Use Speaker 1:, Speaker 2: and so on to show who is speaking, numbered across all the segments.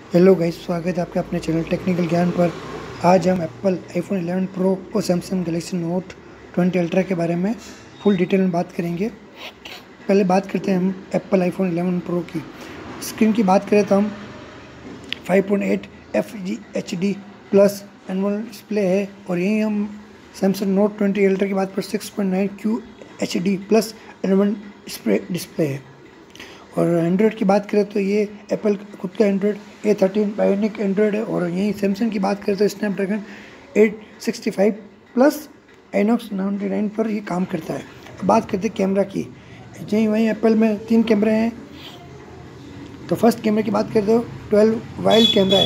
Speaker 1: Hello guys, स्वागत है आपके अपने चैनल टेक्निकल ज्ञान पर। आज हम एप्पल आईफोन 11 प्रो और सैमसंग गैलेक्सी नोट 20 अल्ट्रा के बारे में फुल डिटेल में बात करेंगे। पहले बात करते हैं हम एप्पल आईफोन 11 प्रो की। स्क्रीन की बात करें तो हम 5.8 FHD प्लस एनुअल डिस्प्ले है, और यहीं हम सैमसंग नोट 20 अल्ट्रा की बात पर 6.9 QHD प्लस एनुअल डिस्प्ले है। और एंड्रॉयड की बात करें तो ये एप्पल खुद का एंड्रॉयड A13 बायोनिक एंड्रॉयड है, और यहीं सैमसंग की बात करें तो स्नैपड्रैगन 865 प्लस Exynos 99 पर ये काम करता है। अब बात करते हैं कैमरा की। यहीं वहीं एप्पल में 3 कैमरे हैं। तो फर्स्ट कैमरे की बात करते हो 12 वाइल्ड कैमरा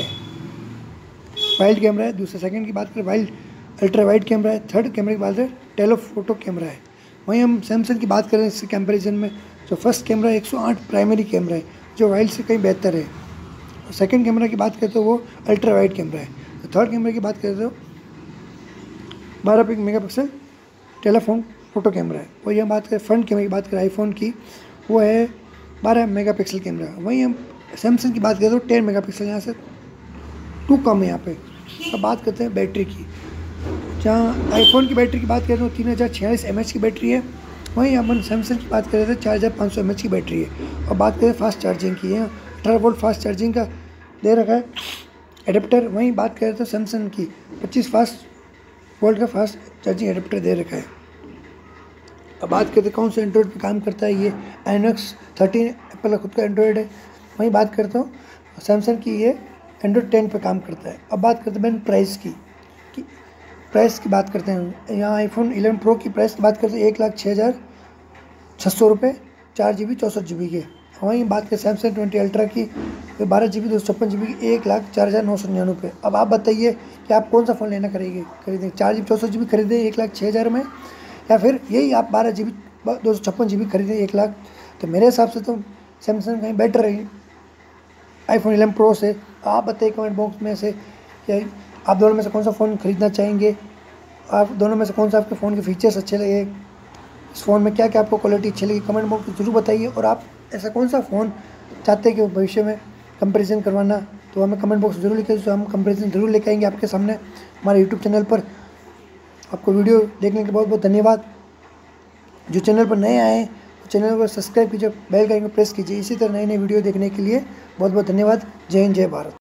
Speaker 1: है, दूसरा सेकंड की बात करें वाइल्ड अल्ट्रा वाइड कैमरा है, थर्ड कैमरे की बात करें टेलीफोटो कैमरा है। वहीं हम सैमसंग की बात करें इसके कंपैरिजन में, जो फर्स्ट कैमरा 108 प्राइमरी कैमरा है, जो वाइल्ड से कहीं बेहतर है। और सेकंड कैमरा की बात करते हो वो अल्ट्रा वाइड कैमरा है। तो थर्ड कैमरे की बात करते हो 12 मेगापिक्सल टेलीफोन फोटो कैमरा है। वही हम बात करें फ्रंट कैमरे की बात करें आईफोन की, वो है 12 मेगापिक्सल कैमरा। वहीं हम सैमसंग की बात करें तो 10 मेगापिक्सल, यहाँ से 2 कम है यहाँ पे। अब बात करते हैं बैटरी की। जहाँ आईफोन की बैटरी की बात करें तो 3046 mAh की बैटरी है, वहीं अपन सैमसंग की बात करें तो 4500 mAh की बैटरी है। और बात करें फास्ट चार्जिंग की, यहाँ 18 वोल्ट फास्ट चार्जिंग का दे रखा है एडेप्टर। वहीं बात करें तो सैमसंग की 25 फास्ट वोल्ट का फास्ट चार्जिंग एडेप्टर दे रखा है। अब बात करते कौन से एंड्रॉयड पे काम करता है, ये Exynos 13 एप्पल का खुद का एंड्रॉयड है। वहीं बात करता हूँ सैमसंग की, ये एंड्रॉयड 10 पे काम करता है। अब बात करते हैं प्राइस की बात करते हैं। यहाँ आईफोन 11 प्रो की प्राइस की बात करते हैं 1,06,600 रुपये, 4GB 64GB के। वहीं बात करें सैमसंग 20 अल्ट्रा की 12GB 256GB की 1,04,999 रुपये। अब आप बताइए कि आप कौन सा फ़ोन लेना खरीदें 4GB 64GB खरीदें 1,06,000 में, या फिर यही आप 12GB 256GB खरीदें 1 लाख। तो मेरे हिसाब से तो सैमसंग कहीं बेटर है आईफोन 11 प्रो से। आप बताइए कमेंट बॉक्स में से कि आप दोनों में से कौन सा फ़ोन खरीदना चाहेंगे। आप दोनों में से कौन सा आपके फ़ोन के फीचर्स अच्छे लगे, इस फ़ोन में क्या क्या आपको क्वालिटी अच्छी लगी, कमेंट बॉक्स में ज़रूर बताइए। और आप ऐसा कौन सा फ़ोन चाहते हैं कि भविष्य में कंपैरिजन करवाना, तो हमें कमेंट बॉक्स में ज़रूर लिखिए, तो हम कंपैरिजन ज़रूर लेके आएंगे आपके सामने हमारे यूट्यूब चैनल पर। आपको वीडियो देखने के बहुत बहुत धन्यवाद। जो चैनल पर नए आए हैं तो चैनल को सब्सक्राइब कीजिए, बेल का आइकन प्रेस कीजिए। इसी तरह नई नई वीडियो देखने के लिए बहुत बहुत धन्यवाद। जय हिंद, जय भारत।